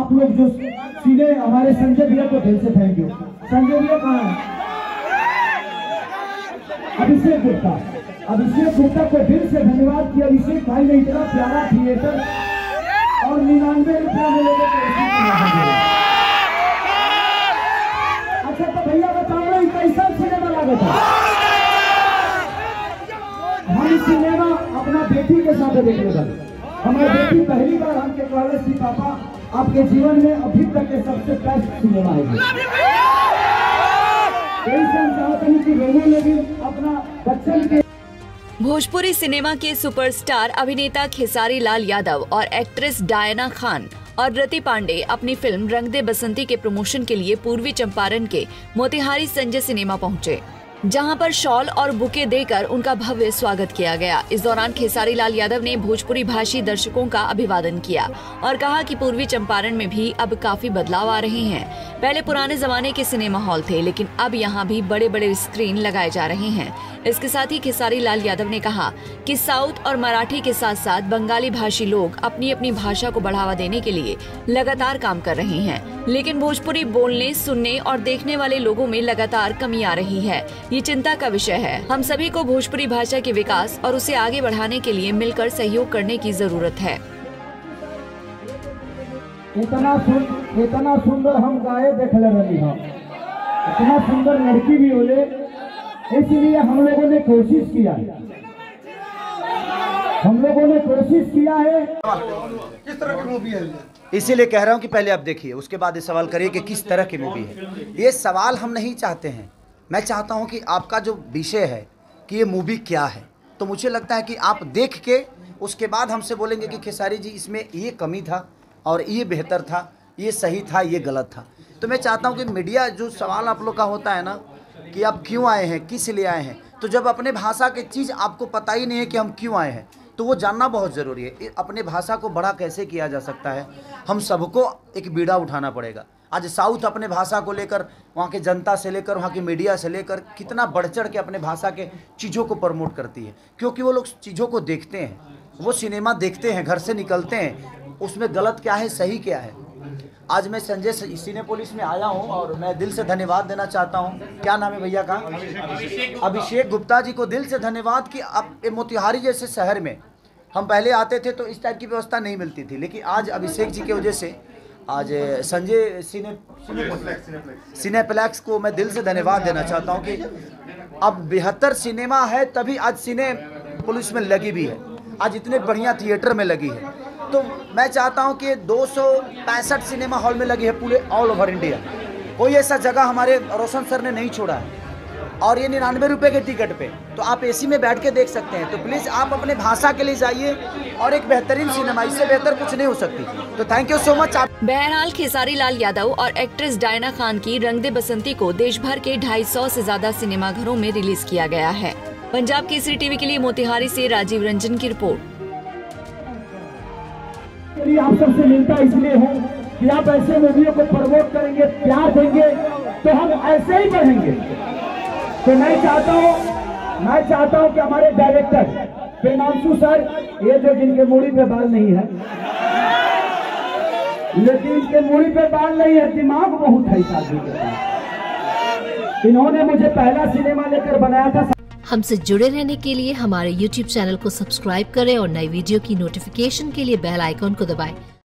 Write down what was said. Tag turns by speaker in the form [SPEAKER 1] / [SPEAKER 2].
[SPEAKER 1] आप लोग जो सीने हमारे संजय भैया को दिल से थैंक यू। संजय भैया कहाँ है? अभिषेक गुप्ता को दिल से धन्यवाद कि अभिषेक भाई ने इतना प्यारा थिएटर और 99 रुपया में लोगों को। अच्छा तो भैया बताओ कैसा सिनेमा लगा था? हम सिनेमा अपना बेटी के साथ देखने वाले, हमारी बेटी पहली बार हमके कॉलेज की पापा आपके जीवन में अभी तक के सबसे बेस्ट सिनेमा है। अपना बच्चन के
[SPEAKER 2] भोजपुरी सिनेमा के सुपरस्टार अभिनेता खेसारी लाल यादव और एक्ट्रेस डायना खान और रति पांडे अपनी फिल्म रंग दे बसंती के प्रमोशन के लिए पूर्वी चंपारण के मोतिहारी संजय सिनेमा पहुंचे, जहां पर शॉल और बुके देकर उनका भव्य स्वागत किया गया। इस दौरान खेसारी लाल यादव ने भोजपुरी भाषी दर्शकों का अभिवादन किया और कहा कि पूर्वी चंपारण में भी अब काफी बदलाव आ रहे हैं। पहले पुराने जमाने के सिनेमा हॉल थे, लेकिन अब यहां भी बड़े बड़े स्क्रीन लगाए जा रहे हैं। इसके साथ ही खेसारी लाल यादव ने कहा कि साउथ और मराठी के साथ साथ बंगाली भाषी लोग अपनी अपनी भाषा को बढ़ावा देने के लिए लगातार काम कर रहे हैं, लेकिन भोजपुरी बोलने, सुनने और देखने वाले लोगों में लगातार कमी आ रही है। ये चिंता का विषय है। हम सभी को भोजपुरी भाषा के विकास और उसे आगे बढ़ाने के लिए मिलकर सहयोग करने की जरूरत है।
[SPEAKER 1] इतना सुंदर हम गाये देख रही हम, इतना सुंदर लड़की भी होले, इसलिए हम लोगों ने कोशिश किया है।
[SPEAKER 3] किस तरह की मूवी है? इसीलिए कह रहा हूँ कि पहले आप देखिए, उसके बाद ये सवाल करिए कि किस तरह की मूवी है। ये सवाल हम नहीं चाहते हैं। मैं चाहता हूँ कि आपका जो विषय है कि ये मूवी क्या है, तो मुझे लगता है कि आप देख के उसके बाद हमसे बोलेंगे कि खेसारी जी इसमें ये कमी था और ये बेहतर था, ये सही था, ये गलत था। तो मैं चाहता हूँ कि मीडिया जो सवाल आप लोग का होता है ना कि आप क्यों आए हैं, किस लिए आए हैं, तो जब अपने भाषा की चीज़ आपको पता ही नहीं है कि हम क्यों आए हैं, तो वो जानना बहुत ज़रूरी है। अपने भाषा को बड़ा कैसे किया जा सकता है, हम सबको एक बीड़ा उठाना पड़ेगा। आज साउथ अपने भाषा को लेकर, वहाँ के जनता से लेकर, वहाँ की मीडिया से लेकर कितना बढ़ चढ़ के अपने भाषा के चीज़ों को प्रमोट करती है, क्योंकि वो लोग चीज़ों को देखते हैं, वो सिनेमा देखते हैं, घर से निकलते हैं, उसमें गलत क्या है, सही क्या है। आज मैं संजय सिनेपोलिस में आया हूं और मैं दिल से धन्यवाद देना चाहता हूं। क्या नाम है भैया का? अभिषेक गुप्ता जी को दिल से धन्यवाद कि अब मोतिहारी जैसे शहर में हम पहले आते थे तो इस टाइप की व्यवस्था नहीं मिलती थी, लेकिन आज अभिषेक जी की वजह से आज संजय सिनेप्लेक्स को मैं दिल से धन्यवाद देना चाहता हूँ कि अब बेहतर सिनेमा है, तभी आज सिनेपोलिस में लगी भी है, आज इतने बढ़िया थिएटर में लगी है। तो मैं चाहता हूं कि 265 सिनेमा हॉल में लगी है पूरे ऑल ओवर इंडिया। कोई ऐसा जगह हमारे रोशन सर ने नहीं छोड़ा है, और ये 99 रुपये के टिकट पे तो आप एसी में बैठ के देख सकते हैं। तो प्लीज़ आप अपने भाषा के लिए जाइए और एक बेहतरीन सिनेमा, इससे बेहतर कुछ नहीं हो सकती। तो थैंक यू सो मच।
[SPEAKER 2] बहरहाल खेसारी लाल यादव और एक्ट्रेस डायना खान की रंग दे बसंती को देश भर के 250 से ज्यादा सिनेमाघरों में रिलीज किया गया है। पंजाब केसरी टीवी के लिए मोतिहारी से राजीव रंजन की रिपोर्ट।
[SPEAKER 1] आप सबसे मिलता इसलिए हूँ कि आप ऐसे मूवियों को प्रमोट करेंगे, प्यार देंगे, तो हम ऐसे ही बढ़ेंगे। तो मैं चाहता हूँ कि हमारे डायरेक्टर प्रेमांशु सर, ये जो जिनके मूड़ी पे बाल नहीं है, लेकिन इनके मूड़ी पे बाल नहीं है, दिमाग बहुत है शादी के पास। इन्होंने मुझे पहला सिनेमा लेकर बनाया था।
[SPEAKER 4] हमसे जुड़े रहने के लिए हमारे YouTube चैनल को सब्सक्राइब करें और नई वीडियो की नोटिफिकेशन के लिए बेल आइकॉन को दबाएं।